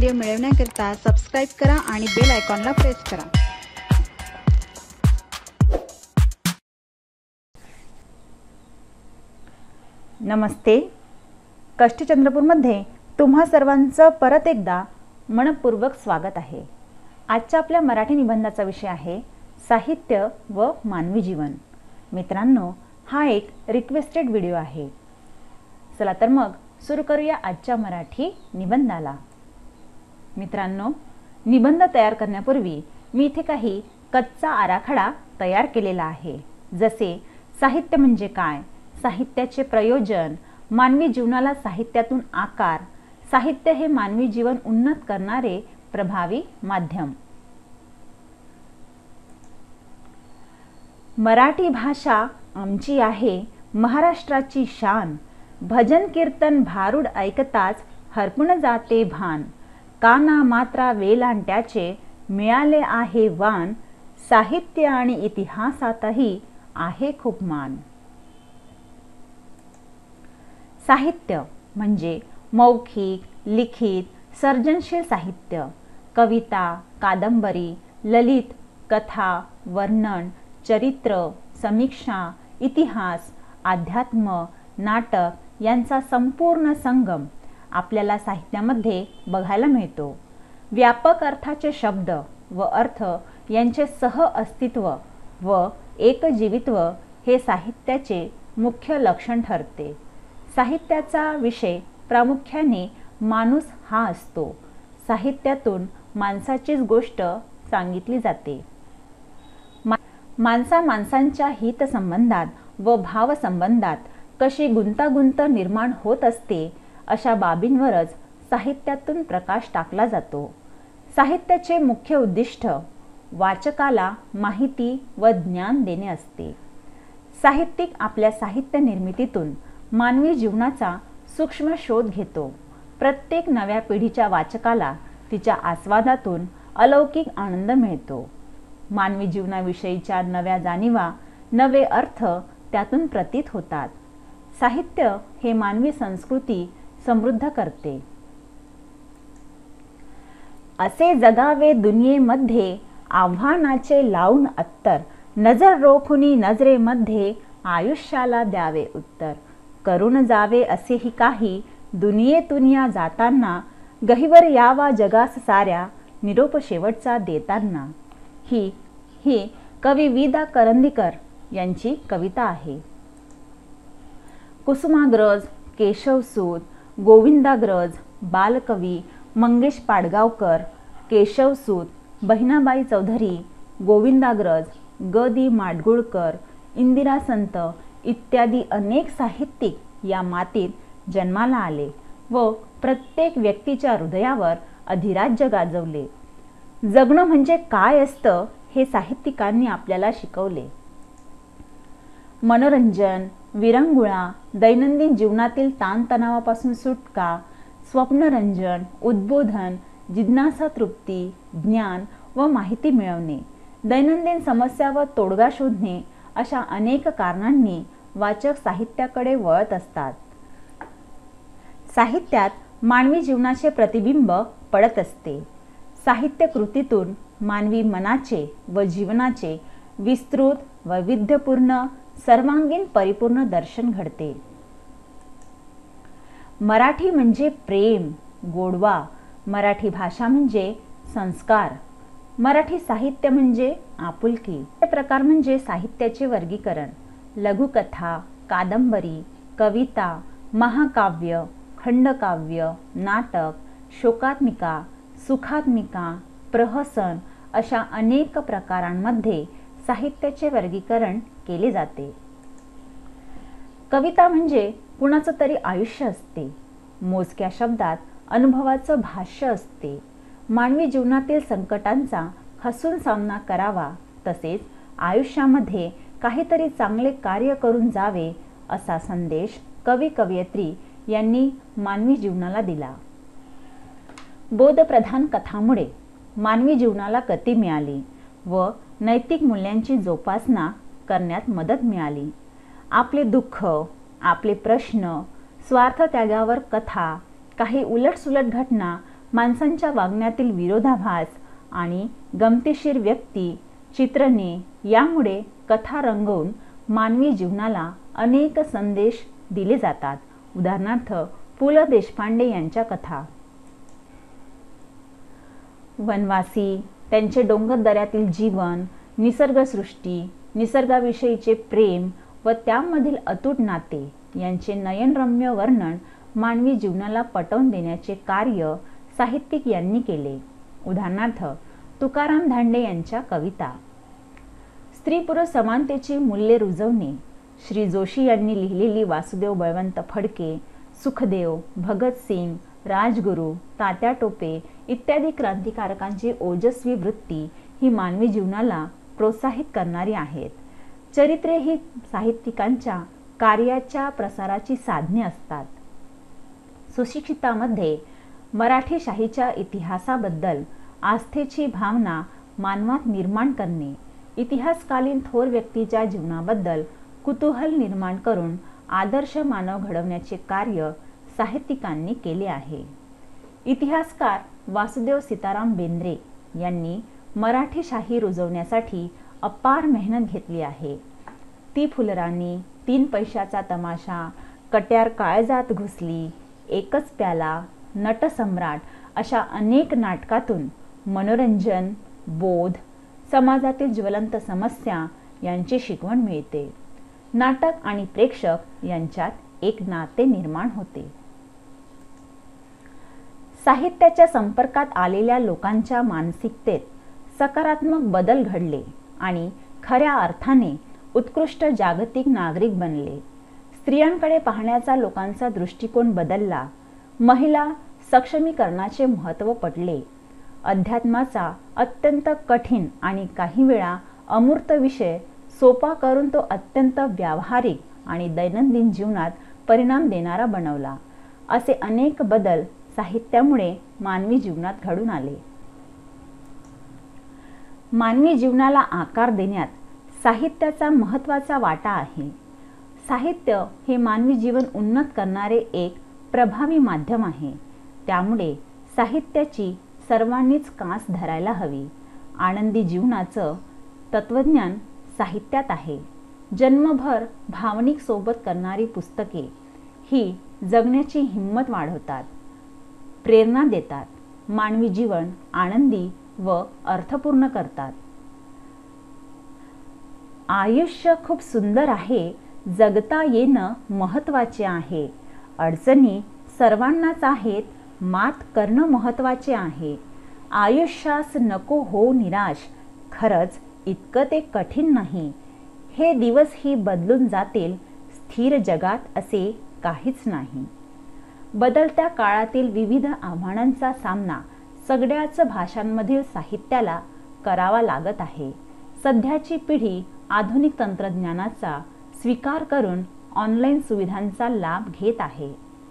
Video मिळवण्याकरिता subscribe करा आणि बेल आयकॉनला प्रेस करा। नमस्ते। कष्टी चंद्रपूरमध्ये तुम्हा सर्वांचं परत एकदा मनपूर्वक स्वागत आहे। आजच्या आपल्या मराठी निबंधाचा विषय आहे साहित्य व मानवी जीवन। मित्रांनो, हा एक रिक्वेस्टेड व्हिडिओ आहे। चला तर मग सुरू करूया आजच्या मराठी निबंधाला। मित्रांनो, निबंध तयार करण्यापूर्वी मी इथे काही कच्चा आराखडा तयार केलेला आहे। जसे साहित्य म्हणजे काय, साहित्याचे प्रयोजन, मानवी जीवनाला साहित्यातून आकार, साहित्य हे मानवी जीवन उन्नत करणारे प्रभावी माध्यम। मराठी भाषा आमची आहे महाराष्ट्राची शान, भजन कीर्तन भारूड ऐकताच हरपून जाते भान, काना मात्रा वेलांट्याचे मिळाले आहे वान, साहित्य आणि इतिहासातही आहे खूप मान। साहित्य म्हणजे मौखिक, लिखित, सर्जनशील साहित्य, कविता, कादंबरी, ललित, कथा, वर्णन, चरित्र, समीक्षा, इतिहास, अध्यात्म, नाटक यांचा संपूर्ण संगम आपल्याला साहित्यामध्ये बघायला मिळतो। व्यापक अर्थाचे शब्द व अर्थ यांचे सह अस्तित्व व एकजीवित्व हे साहित्याचे मुख्य लक्षण ठरते। साहित्याचा विषय प्रामुख्याने माणूस हा असतो। साहित्यातून माणसाचीच गोष्ट सांगितली जाते। माणसांच्या हितसंबंधात व भावसंबंधात कशी गुंतागुंत निर्माण होत असते अशा बाबींवरच साहित्यातून प्रकाश टाकला जातो। साहित्याचे मुख्य उद्दिष्ट वाचकाला माहिती व ज्ञान देणे असते। साहित्यिक आपल्या साहित्य निर्मितीतून मानवी जीवनाचा सूक्ष्म शोध घेतो। प्रत्येक नव्या पिढीच्या वाचकाला तिच्या आस्वादातून अलौकिक आनंद मिळतो। मानवी जीवनाविषयीच्या नव्या जाणीवा, नवे अर्थ त्यातून प्रतीत होतात। साहित्य हे मानवी संस्कृती समृद्ध करते। असे जगावे दुनियेमध्ये आव्हानाचे लावून अत्तर, नजर रोखुनी नजरेमध्ये आयुष्याला द्यावे उत्तर, करून जावे असेही काही दुनियेतून या जाताना, गहिवर यावा जगास साऱ्या निरोप शेवटचा देताना। ही कवी वि.दा. करंदीकर यांची कविता आहे। कुसुमाग्रज, केशवसूत, गोविंदाग्रज, बालकवी मंगेश पाडगावकर, केशवसूत, बहिणाबाई चौधरी, गोविंदाग्रज, ग.दी. माडगूळकर, इंदिरा संत इत्यादी अनेक साहित्यिक या मातीत जन्माला आले व प्रत्येक व्यक्तीच्या हृदयावर अधिराज्य गाजवले। जगणं म्हणजे काय असतं हे साहित्यिकांनी आपल्याला शिकवले। मनोरंजन, विरंगुळा, दैनंदिन जीवनातील ताणतणावापासून सुटका, स्वप्नरंजन, उद्बोधन, जिज्ञासा तृप्ती, ज्ञान व माहिती मिळवणे, दैनंदिन समस्या व तोडगा शोधणे अशा अनेक कारणांनी वाचक साहित्याकडे वळत असतात। साहित्यात मानवी जीवनाचे प्रतिबिंब पडत असते। साहित्य कृतीतून मानवी मनाचे व जीवनाचे विस्तृत, वैविध्यपूर्ण, सर्वांगीण परिपूर्ण दर्शन घडते। मराठी म्हणजे प्रेम, गोडवा, मराठी भाषा म्हणजे संस्कार, मराठी साहित्य म्हणजे आपुलकी। हे प्रकार म्हणजे साहित्याचे वर्गीकरण: लघुकथा, कादंबरी, कविता, महाकाव्य, खंडकाव्य, नाटक, शोकात्मिका, सुखात्मिका, प्रहसन अशा अनेक प्रकारांमध्ये साहित्याचे वर्गीकरण केले जाते। कविता म्हणजे कुणाचं तरी आयुष्य असते, मोजक्या शब्दात अनुभवाचं भाष्य असते। मानवी जीवनातील संकटांचा हसून सामना करावा, तसेच आयुष्यामध्ये काहीतरी चांगले कार्य करून जावे असा संदेश कवी कवयित्री यांनी मानवी जीवनाला दिला। बोधप्रधान कथांमुळे मानवी जीवनाला गती मिळाली व नैतिक मूल्यांची जोपासना करण्यात मदत मिळाली। आपले दुःख, आपले प्रश्न, स्वार्थ त्यागावर कथा, काही उलटसुलट घटना माणसांच्या वागण्यातील विरोधाभास आणि गमतीशीर व्यक्ती चित्रणे यामुळे कथा रंगवून मानवी जीवनाला अनेक संदेश दिले जातात. उदाहरणार्थ पु ल देशपांडे यांच्या कथा. वनवासी, त्यांचे डोंगर दऱ्यातील जीवन, निसर्गसृष्टी, निसर्गाविषयीचे प्रेम व त्यामधील अतूट नाते यांचे नयनरम्य वर्णन मानवी जीवनाला पटवून देण्याचे कार्य साहित्यिक यांनी केले. उदाहरणार्थ तुकाराम धांडे यांच्या कविता. स्त्री पुरुष समानतेची मूल्ये रुजवणे श्री जोशी यांनी लिहिलेली वासुदेव बळवंत फडके, सुखदेव, भगतसिंग, राजगुरू, तात्या टोपे इत्यादी क्रांतिकारकांची ओजस्वी वृत्ती ही मानवी जीवनाला प्रोत्साहित करणारी आहेत. चरित्रे ही साहित्यिकांच्या कार्याच्या प्रसाराची साधने असतात. सुशिक्षितामध्ये मराठी शाहीच्या इतिहासाबद्दल आस्थेची भावना मानवात निर्माण करणे, इतिहासकालीन थोर व्यक्तीच्या जीवनाबद्दल कुतूहल निर्माण करून आदर्श मानव घडवण्याचे कार्य साहित्यिकांनी केले आहे. इतिहासकार वासुदेव सीताराम बेंद्रे यांनी मराठी शाही रुजवण्यासाठी अपार मेहनत घेतली आहे. ती फुलराणी, 3 पैशाचा तमाशा, कट्यार काळजात घुसली, एकच प्याला, नटसम्राट अशा अनेक नाटकातून मनोरंजन, बोध, समाजातील ज्वलंत समस्या यांची शिकवण मिळते. नाटक आणि प्रेक्षक यांच्यात एक नाते निर्माण होते. साहित्याच्या संपर्कात आलेल्या लोकांच्या मानसिकतेत सकारात्मक बदल घडले आणि खऱ्या अर्थाने उत्कृष्ट जागतिक नागरिक बनले. स्त्रियांकडे पाहण्याचा लोकांचा दृष्टिकोन बदलला. महिला सक्षमीकरणाचे महत्त्व पटले. अध्यात्माचा अत्यंत कठीण आणि काही वेळा अमूर्त विषय सोपा करून तो अत्यंत व्यावहारिक आणि दैनंदिन जीवनात परिणाम देणारा बनवला. असे अनेक बदल साहित्यामुळे मानवी जीवनात घडून आले. मानवी जीवनाला आकार देण्यात साहित्याचा महत्त्वाचा वाटा आहे. साहित्य हे मानवी जीवन उन्नत करणारे एक प्रभावी माध्यम आहे. त्यामुळे साहित्याची सर्वांनीच कास धरायला हवी. आनंदी जीवनाचं तत्वज्ञान साहित्यात आहे. जन्मभर भावनिक सोबत करणारी पुस्तके ही जगण्याची हिंमत वाढवतात, प्रेरणा देतात, मानवी जीवन आनंदी व अर्थपूर्ण करतात. आयुष्य खूप सुंदर आहे, जगता येणं महत्त्वाचे आहे. अडचणी सर्वांनाच आहेत, मात करणं महत्त्वाचे आहे. आयुष्यास नको हो निराश, खरंच इतकं ते कठीण नाही. हे दिवसही बदलून जातील, स्थिर जगात असे काहीच नाही. बदलत्या काळातील विविध आव्हानांचा सामना सगळ्याच भाषांमधील साहित्याला करावा लागत आहे. सध्याची पिढी आधुनिक तंत्रज्ञानाचा स्वीकार करून ऑनलाईन सुविधांचा लाभ घेत आहे.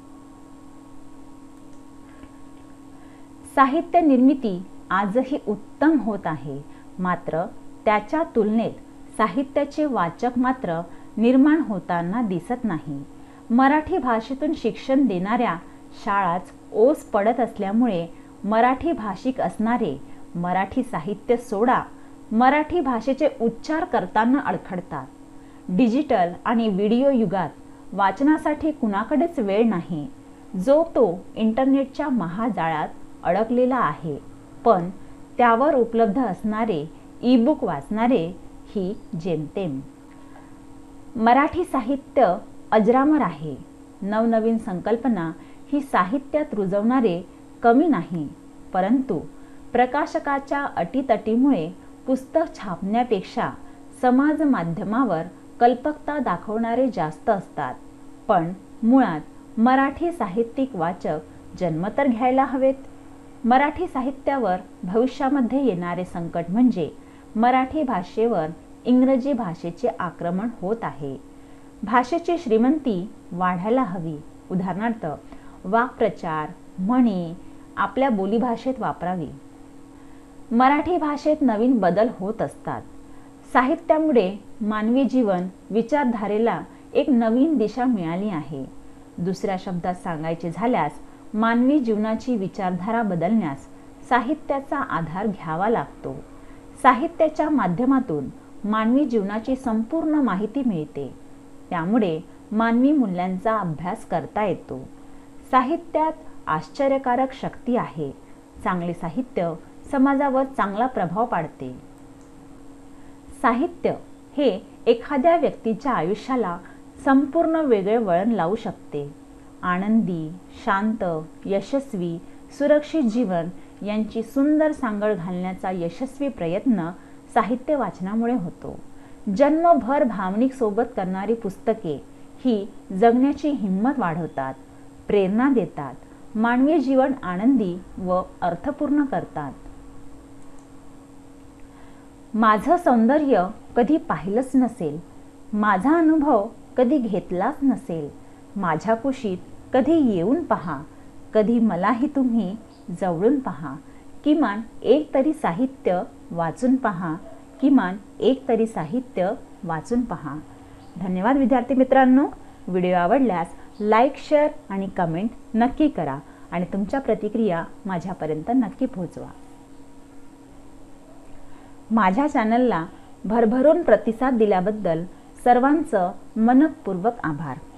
साहित्य निर्मिती आजही उत्तम होत आहे, मात्र त्याच्या तुलनेत साहित्याचे वाचक मात्र निर्माण होताना दिसत नाही. मराठी भाषेतून शिक्षण देणाऱ्या शाळाच ओस पडत असल्यामुळे मराठी भाषिक असणारे मराठी साहित्य सोडा, मराठी भाषेचे उच्चार करताना अडखडतात. डिजिटल आणि व्हिडिओ युगात वाचनासाठी कुणाकडेच वेळ नाही. जो तो इंटरनेटच्या महाजाळात अडकलेला आहे. पण त्यावर उपलब्ध असणारे ई-बुक वाचणारे ही जेमतेम. मराठी साहित्य अजरामर आहे. नवनवीन संकल्पना ही साहित्यात रुजवणारे कमी नाही, परंतु प्रकाशकाच्या अटीतटीमुळे पुस्तक छापण्यापेक्षा समाज माध्यमावर कल्पकता दाखवणारे जास्त असतात. पण मुळात मराठी साहित्यिक वाचक जन्म तर घ्यायला हवेत. मराठी साहित्यावर भविष्यामध्ये येणारे संकट म्हणजे मराठी भाषेवर इंग्रजी भाषेचे आक्रमण होत आहे. भाषेची श्रीमंती वाढायला हवी. उदाहरणार्थ वाक्प्रचार, म्हणी आपल्या बोलीभाषेत वापरावी. मराठी भाषेत नवीन बदल होत असतात. साहित्यामुळे मानवी जीवन विचारधारेला एक नवीन दिशा मिळाली आहे. दुसऱ्या शब्दात सांगायचे झाल्यास मानवी जीवनाची विचारधारा बदलण्यास साहित्याचा आधार घ्यावा लागतो. साहित्याच्या माध्यमातून मानवी जीवनाची संपूर्ण माहिती मिळते. त्यामुळे मानवी मूल्यांचा अभ्यास करता येतो. साहित्यात आश्चर्यकारक शक्ती आहे. चांगले साहित्य समाजावर चांगला प्रभाव पाडते. साहित्य हे एखाद्या व्यक्तीच्या आयुष्याला संपूर्ण वेगळे वळण लावू शकते. आनंदी, शांत, यशस्वी, सुरक्षित जीवन यांची सुंदर सांगड घालण्याचा यशस्वी प्रयत्न साहित्य वाचनामुळे होतो. जन्मभर भावनिक सोबत करणारी पुस्तके ही जगण्याची हिंमत वाढवतात, प्रेरणा देतात, मानवी जीवन आनंदी व अर्थपूर्ण करतात. माझं सौंदर्य कधी पाहिलंच नसेल, माझा अनुभव कधी घेतलाच नसेल, माझ्या कुशीत कधी येऊन पहा, कधी मलाही तुम्ही जवळून पहा, किमान एक तरी साहित्य वाचून पहा, किमान एक तरी साहित्य वाचून पहा. धन्यवाद विद्यार्थी मित्रांनो. व्हिडिओ आवडल्यास लाईक, शेअर आणि कमेंट नक्की करा आणि तुमच्या प्रतिक्रिया माझ्यापर्यंत नक्की पोहोचवा. माझ्या चॅनलला भरभरून प्रतिसाद दिल्याबद्दल सर्वांचं मनःपूर्वक आभार.